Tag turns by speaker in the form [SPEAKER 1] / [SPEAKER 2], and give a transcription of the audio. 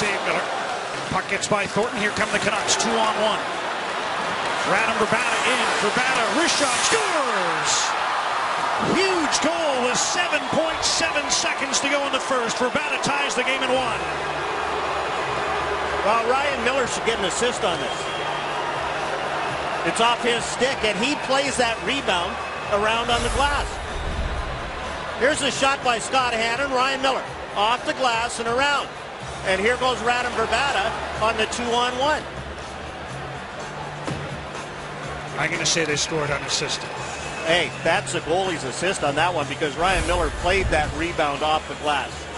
[SPEAKER 1] save, Miller. Puck gets by Thornton. Here come the Canucks, 2-on-1. Radim Vrbata in. Vrbata, wrist shot, scores! Huge goal with 7.7 seconds to go in the first. Vrbata ties the game at 1.
[SPEAKER 2] Well, Ryan Miller should get an assist on this. It's off his stick, and he plays that rebound around on the glass. Here's a shot by Scott Hannon. Ryan Miller off the glass and around. And here goes Radim Vrbata on the 2-on-1.
[SPEAKER 1] I'm going to say they scored unassisted.
[SPEAKER 2] Hey, that's a goalie's assist on that one because Ryan Miller played that rebound off the glass.